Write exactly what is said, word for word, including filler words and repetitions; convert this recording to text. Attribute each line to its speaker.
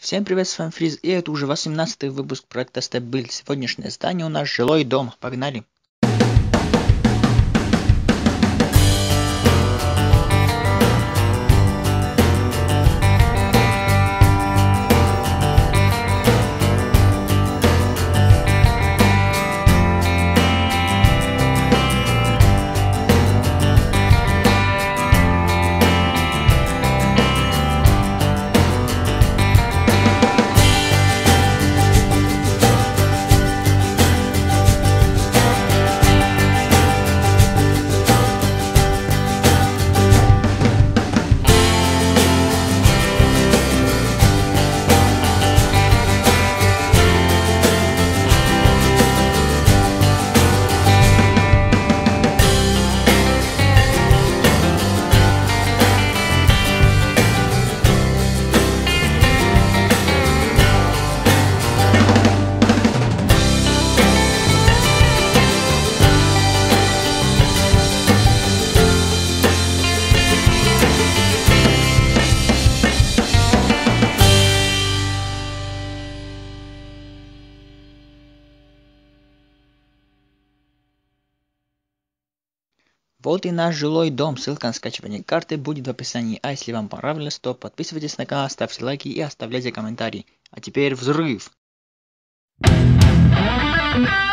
Speaker 1: Всем привет, с вами Фриз, и это уже восемнадцатый выпуск проекта Стабиль. Сегодняшнее здание у нас жилой дом. Погнали! Вот и наш жилой дом. Ссылка на скачивание карты будет в описании. А если вам понравилось, то подписывайтесь на канал, ставьте лайки и оставляйте комментарии. А теперь взрыв!